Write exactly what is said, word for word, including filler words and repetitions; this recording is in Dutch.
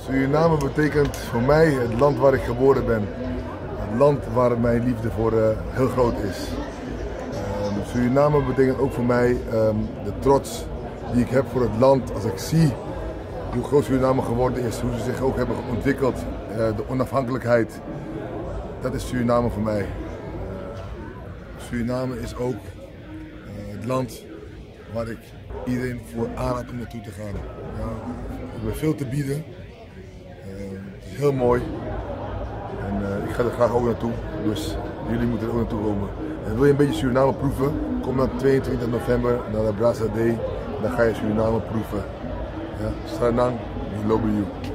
Suriname betekent voor mij het land waar ik geboren ben. Het land waar mijn liefde voor uh, heel groot is. Um, Suriname betekent ook voor mij um, de trots die ik heb voor het land. Als ik zie hoe groot Suriname geworden is, hoe ze zich ook hebben ontwikkeld, uh, de onafhankelijkheid. Dat is Suriname voor mij. Uh, Suriname is ook uh, het land waar ik iedereen voor aanraad om naartoe te gaan. Ja, we hebben veel te bieden. Uh, het is heel mooi. En uh, ik ga er graag ook naartoe. Dus jullie moeten er ook naartoe komen. En wil je een beetje Suriname proeven? Kom dan tweeëntwintig november naar de Brasa Day. Dan ga je Suriname proeven. Ja, Saranang, we love you.